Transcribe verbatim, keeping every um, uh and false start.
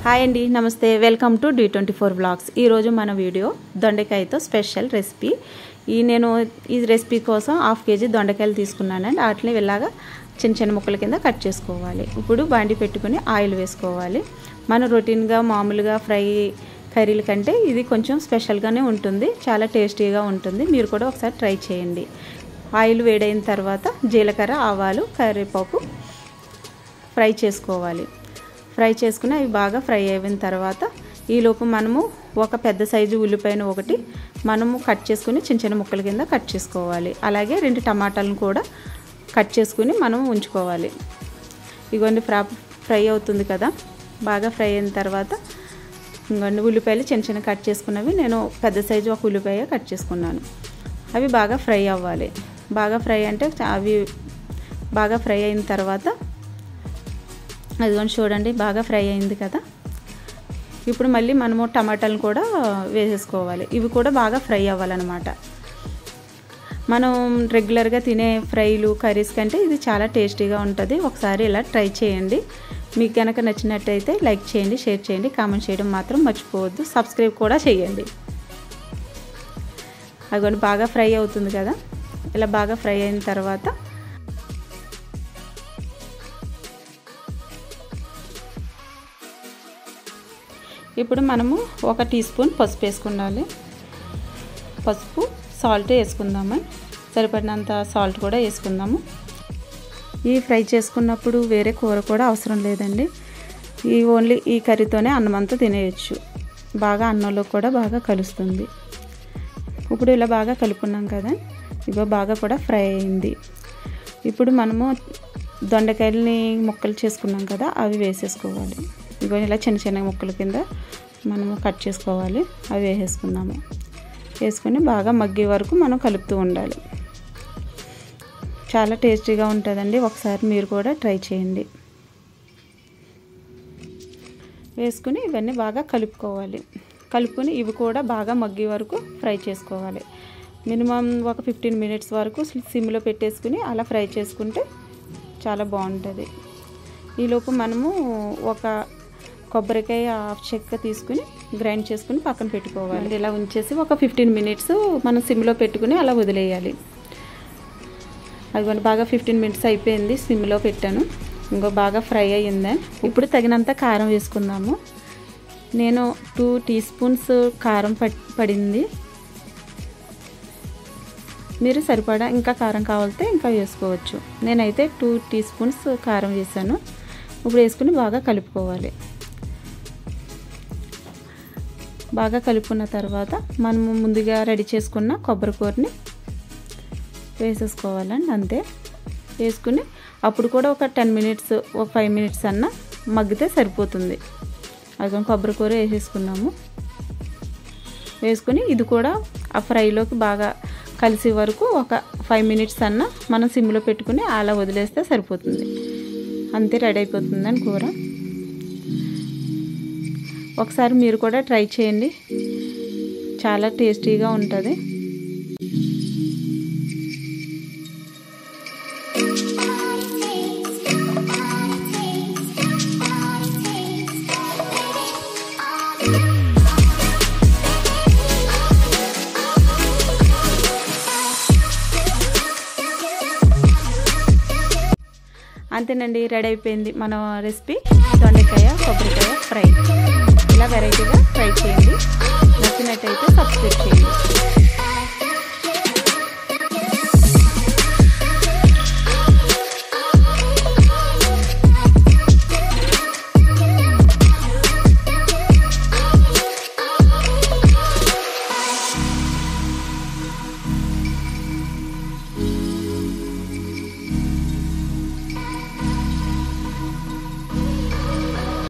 Hi అండి, నమస్తే. Welcome to D twenty four vlogs. ఈరోజు మన వీడియో దొండకాయతో స్పెషల్ రెసిపీ. ఈ నేను ఈ రెసిపీ కోసం హాఫ్ కేజీ దొండకాయలు తీసుకున్నానండి. వాటిని ఇలాగా చిన్న చిన్న ముక్కల కింద కట్ చేసుకోవాలి. ఇప్పుడు బాండి పెట్టుకుని ఆయిల్ వేసుకోవాలి. మనం రొటీన్గా మామూలుగా ఫ్రై కర్రీల కంటే ఇది కొంచెం స్పెషల్గానే ఉంటుంది, చాలా టేస్టీగా ఉంటుంది. మీరు కూడా ఒకసారి ట్రై చేయండి. ఆయిల్ వేడైన తర్వాత జీలకర్ర, ఆవాలు, కరివేపాకు ఫ్రై చేసుకోవాలి. ఫ్రై చేసుకుని అవి బాగా ఫ్రై అయిన తర్వాత ఈలోపు మనము ఒక పెద్ద సైజు ఉల్లిపాయను ఒకటి మనము కట్ చేసుకుని చిన్న చిన్న ముక్కల కింద కట్ చేసుకోవాలి. అలాగే రెండు టమాటాలను కూడా కట్ చేసుకుని మనం ఉంచుకోవాలి. ఇవన్నీ ఫ్రా ఫ్రై అవుతుంది కదా, బాగా ఫ్రై అయిన తర్వాత ఇంకొన్ని ఉల్లిపాయలు చిన్న చిన్న కట్ చేసుకున్నవి నేను పెద్ద సైజు ఒక ఉల్లిపాయ కట్ చేసుకున్నాను. అవి బాగా ఫ్రై అవ్వాలి. బాగా ఫ్రై అంటే అవి బాగా ఫ్రై అయిన తర్వాత అదిగోండి చూడండి, బాగా ఫ్రై అయింది కదా. ఇప్పుడు మళ్ళీ మనము టమాటాలను కూడా వేసేసుకోవాలి. ఇవి కూడా బాగా ఫ్రై అవ్వాలన్నమాట. మనం రెగ్యులర్గా తినే ఫ్రైలు కర్రీస్ కంటే ఇది చాలా టేస్టీగా ఉంటుంది. ఒకసారి ఇలా ట్రై చేయండి. మీకు కనుక నచ్చినట్టయితే లైక్ చేయండి, షేర్ చేయండి, కామెంట్ చేయడం మాత్రం మర్చిపోవద్దు. సబ్స్క్రైబ్ కూడా చేయండి. అదిగోండి బాగా ఫ్రై అవుతుంది కదా. ఇలా బాగా ఫ్రై అయిన తర్వాత ఇప్పుడు మనము ఒక టీ స్పూన్ పసుపు వేసుకుండాలి. పసుపు, సాల్ట్ వేసుకుందాము. సరిపడినంత సాల్ట్ కూడా వేసుకుందాము. ఈ ఫ్రై చేసుకున్నప్పుడు వేరే కూర కూడా అవసరం లేదండి. ఈ ఓన్లీ ఈ కర్రీతోనే అన్నం అంతా తినేయచ్చు. బాగా అన్నంలో కూడా బాగా కలుస్తుంది. ఇప్పుడు ఇలా బాగా కలుపుకున్నాం కదా, ఇగో బాగా కూడా ఫ్రై అయింది. ఇప్పుడు మనము దొండకాయలని ముక్కలు చేసుకున్నాం కదా, అవి వేసేసుకోవాలి. ఇగో ఇలా చిన్న చిన్న ముక్కల కింద మనము కట్ చేసుకోవాలి. అవి వేసేసుకుందాము. వేసుకొని బాగా మగ్గే వరకు మనం కలుపుతూ ఉండాలి. చాలా టేస్టీగా ఉంటుందండి. ఒకసారి మీరు కూడా ట్రై చేయండి. వేసుకుని ఇవన్నీ బాగా కలుపుకోవాలి. కలుపుకొని ఇవి కూడా బాగా మగ్గే వరకు ఫ్రై చేసుకోవాలి. మినిమం ఒక ఫిఫ్టీన్ మినిట్స్ వరకు సిమ్లో పెట్టేసుకుని అలా ఫ్రై చేసుకుంటే చాలా బాగుంటుంది. ఈలోపు మనము ఒక కొబ్బరికాయ హాఫ్ చెక్క తీసుకుని గ్రైండ్ చేసుకుని పక్కన పెట్టుకోవాలి. ఇలా ఉంచేసి ఒక ఫిఫ్టీన్ మినిట్స్ మనం సిమ్లో పెట్టుకుని అలా వదిలేయాలి. అది బాగా ఫిఫ్టీన్ మినిట్స్ అయిపోయింది, సిమ్లో పెట్టాను. ఇంకో బాగా ఫ్రై అయ్యింది. ఇప్పుడు తగినంత కారం వేసుకుందాము. నేను టూ టీ స్పూన్స్ కారం పడింది. మీరు సరిపడా ఇంకా కారం కావాలితే ఇంకా వేసుకోవచ్చు. నేనైతే టూ టీ స్పూన్స్ కారం వేసాను. ఇప్పుడు వేసుకుని బాగా కలుపుకోవాలి. బాగా కలుపుకున్న తర్వాత మనము ముందుగా రెడీ చేసుకున్న కొబ్బరి కూరని వేసేసుకోవాలండి. అంతే వేసుకుని అప్పుడు కూడా ఒక టెన్ మినిట్స్ ఒక ఫైవ్ మినిట్స్ అన్న మగ్గితే సరిపోతుంది. అది కొబ్బరి కూర వేసేసుకున్నాము. వేసుకుని ఇది కూడా ఆ ఫ్రైలోకి బాగా కలిసి వరకు ఒక ఫైవ్ మినిట్స్ అన్న మనం సిమ్లో పెట్టుకుని అలా వదిలేస్తే సరిపోతుంది. అంతే, రెడీ అయిపోతుందని కూర. ఒకసారి మీరు కూడా ట్రై చేయండి, చాలా టేస్టీగా ఉంటుంది. అంతేనండి, రెడీ అయిపోయింది మన రెసిపీ దొండకాయ కొబ్బరికాయ ఫ్రై. ఇలా వెరైటీగా